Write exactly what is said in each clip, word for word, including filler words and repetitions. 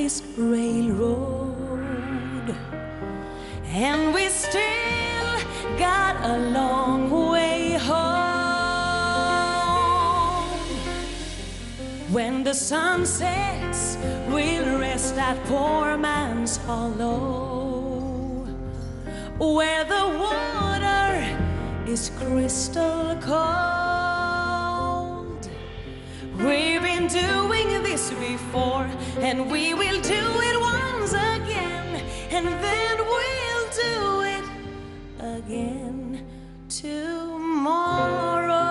this railroad, and we still got a long way home. When the sun sets, we'll rest at Poor Man's Hollow, where the water is crystal cold. We've been doing this before, and we will do it once again, and then we'll do it again tomorrow.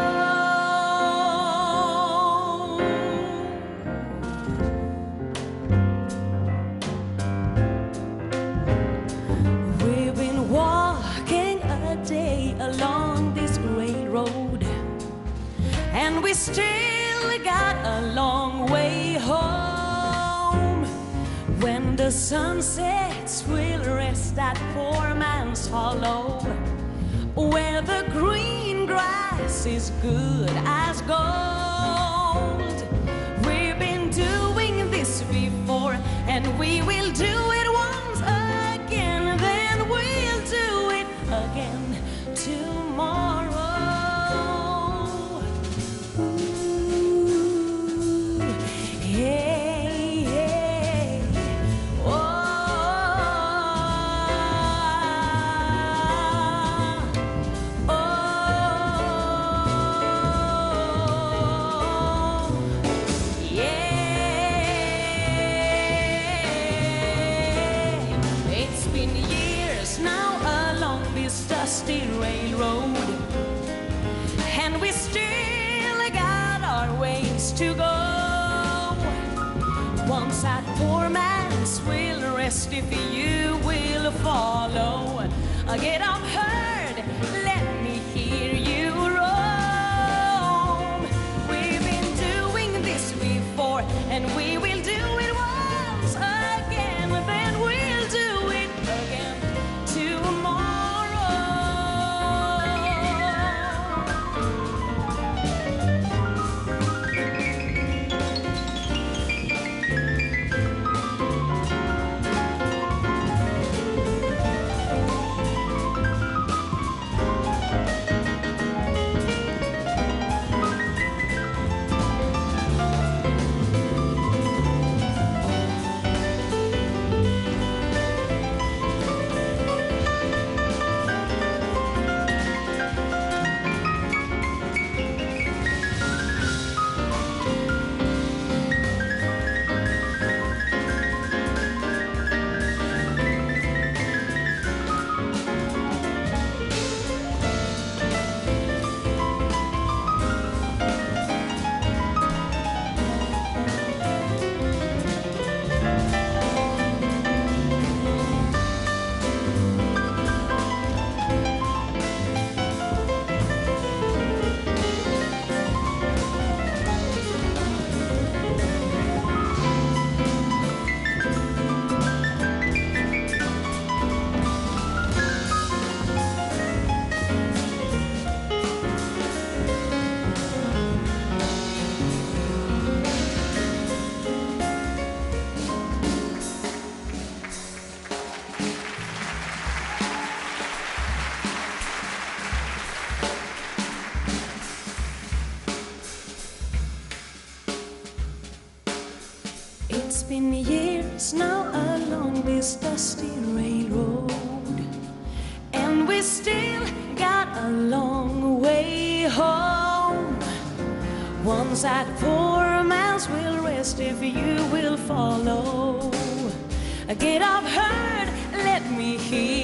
We've been walking a day along this railroad, and we still got a long way home. When the sun sets, we'll rest at Poor Man's Hollow, where the green grass is good as gold. We've been doing this before, and we will do it once again, then we'll do it again tomorrow. Dusty railroad, and we still got our ways to go. Once at Poor Man's, we'll rest if you will follow. Get up, herd, let me hear you roam. We've been doing this before, and we will do it once again, then we'll do it again tomorrow. It's been years now along this dusty railroad, and we still got a long way home. Once at Poor Man's, we'll rest if you will follow. Get up, herd, let me hear